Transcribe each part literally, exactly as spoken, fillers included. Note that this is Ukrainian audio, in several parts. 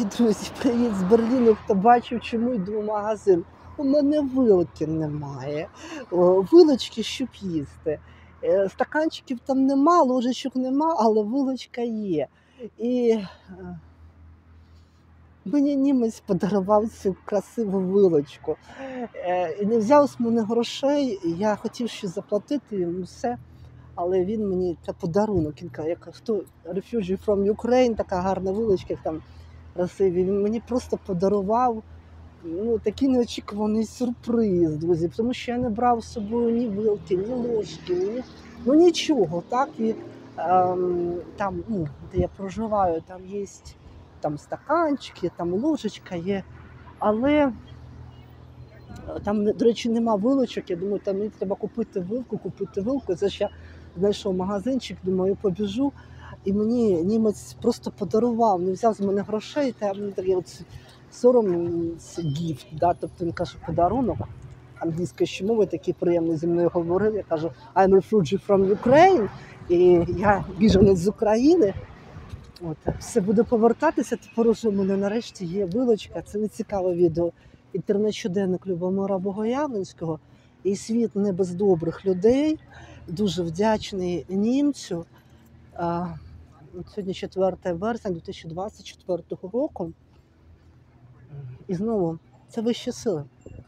Друзі, привіт з Берліну. Хто бачив, чому йду в магазин? У мене вилки немає. О, вилочки, щоб їсти. Е, Стаканчиків там нема, ложечок нема, але вилочка є. І е, мені німець подарував цю красиву вилочку. Е, І не взяв з мене грошей. Я хотів щось заплатити йому все. Але він мені це подарунок. Він каже, як хто Refugee from Ukraine, така гарна вилочка, як там красиві. Він мені просто подарував ну, такий неочікуваний сюрприз, друзі. Тому що я не брав з собою ні вилки, ні ложки, ні ну нічого. Так? І ем, там, ну, де я проживаю, там є там стаканчики, там ложечка є. Але там, до речі, нема вилочок. Я думаю, там мені треба купити вилку, купити вилку. Це ж я знайшов магазинчик, думаю, побіжу. І мені німець просто подарував, не взяв з мене грошей, та мені такий от сором гіфт, да? Тобто він каже, подарунок англійською ще мовою, такий приємний зі мною говорив. Я кажу, I'm refugee from Ukraine, і я біженець з України. От, все буде повертатися, тепер уже в мене нарешті є вилочка. Це не цікаве відео. Інтернет-щоденник Любомира Богоявленського і світ не без добрих людей. Дуже вдячний німцю. А, сьогодні четверте вересня дві тисячі двадцять четвертого року. І знову, це вищі сили.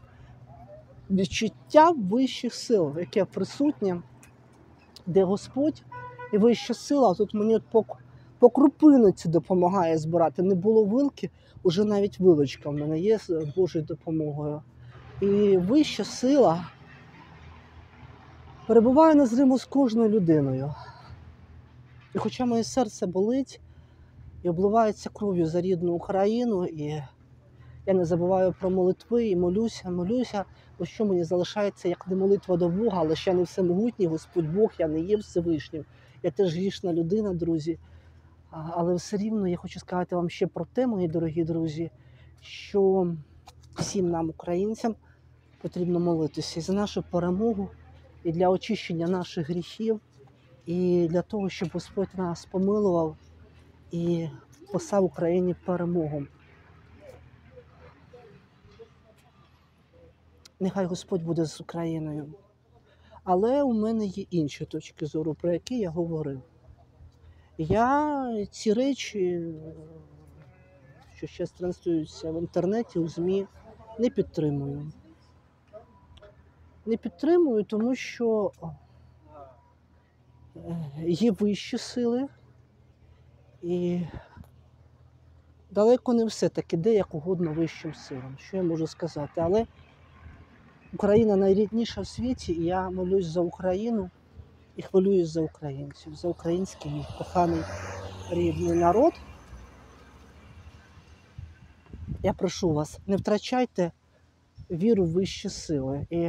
Відчуття вищих сил, яке присутнє, де Господь і вища сила. Тут мені от по, по крупиниці допомагає збирати. Не було вилки, уже навіть вилочка в мене є з Божою допомогою. І вища сила перебуває незримо з кожною людиною. І хоча моє серце болить і обливається кров'ю за рідну Україну, і я не забуваю про молитви і молюся, молюся, бо що мені залишається, як не молитва до Бога, але ще не всемогутній Господь Бог, я не є Всевишнім. Я теж грішна людина, друзі. Але все рівно я хочу сказати вам ще про те, мої дорогі друзі, що всім нам, українцям, потрібно молитися і за нашу перемогу, і для очищення наших гріхів, і для того, щоб Господь нас помилував і послав Україні перемогу. Нехай Господь буде з Україною. Але у мене є інші точки зору, про які я говорив. Я ці речі, що ще транслюються в інтернеті, у ЗМІ, не підтримую. Не підтримую, тому що є вищі сили, і далеко не все так іде, як угодно вищим силам. Що я можу сказати? Але Україна найрідніша в світі, і я молюсь за Україну і хвилююсь за українців, за український мій коханий рідний народ. Я прошу вас, не втрачайте віру в вищі сили. І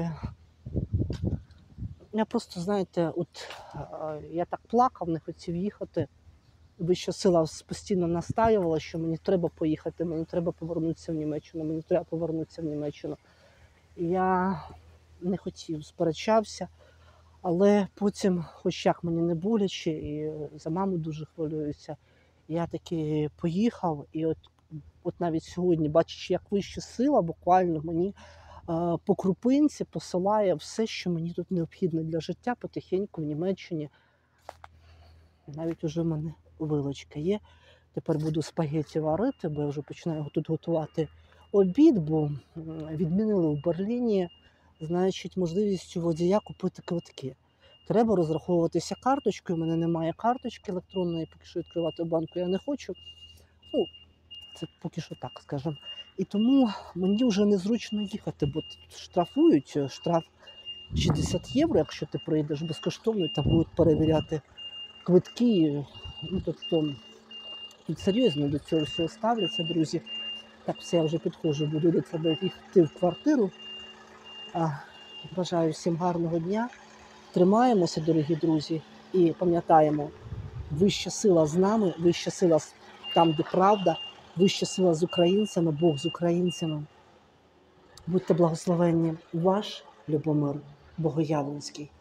я просто, знаєте, от я так плакав, не хотів їхати. Вища сила постійно настаювала, що мені треба поїхати, мені треба повернутися в Німеччину, мені треба повернутися в Німеччину. Я не хотів, сперечався, але потім, хоч як мені не боляче, і за маму дуже хвилююся, я таки поїхав, і от, от навіть сьогодні, бачачи, як вища сила буквально мені е, по крупинці посилає все, що мені тут необхідно для життя, потихеньку в Німеччині. Навіть уже в мене вилочка є. Тепер буду спагетті варити, бо я вже починаю тут готувати обід, бо відмінили в Берліні, значить, можливість у водія купити квитки. Треба розраховуватися карточкою, у мене немає карточки електронної, поки що відкривати банку я не хочу. Ну, це поки що так, скажімо. І тому мені вже незручно їхати, бо штрафують, штраф шістдесят євро, якщо ти приїдеш безкоштовно, там будуть перевіряти квитки. Ну, тобто, тут серйозно до цього всього ставляться, друзі. Так, все, я вже підходжу, буду до тебе йти в квартиру. А, бажаю всім гарного дня. Тримаємося, дорогі друзі, і пам'ятаємо, вища сила з нами, вища сила там, де правда, вища сила з українцями, Бог з українцями. Будьте благословенні. Ваш Любомир Богоявленський.